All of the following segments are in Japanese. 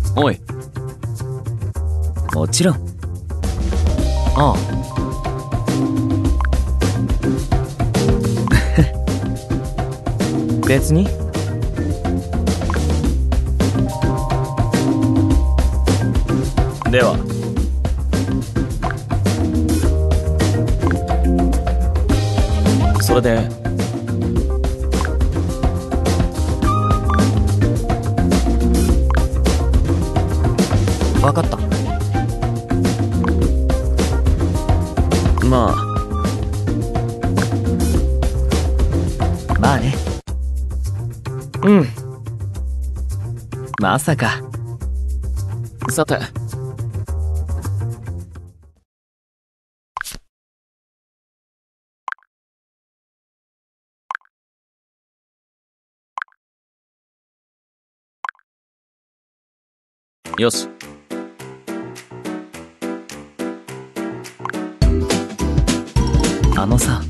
おい。もちろん。ああ。別に。では。それで。分かった。まあね。うん。まさか。さて。よし。あのさ。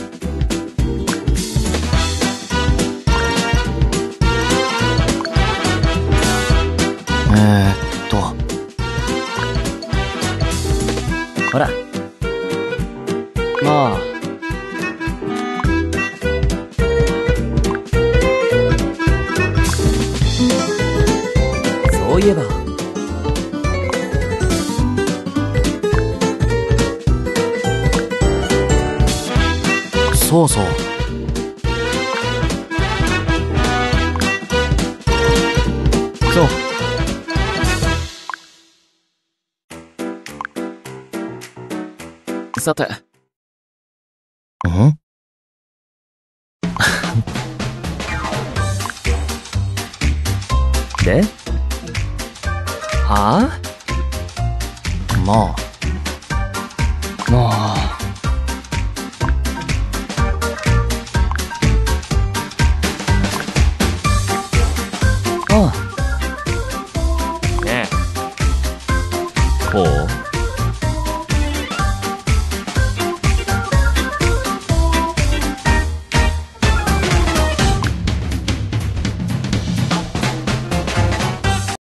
ほら。まあ。そういえば。そうそう。そう。さて。ん？で？はあ？まあ。まあ。ああ。ねえ。ほう。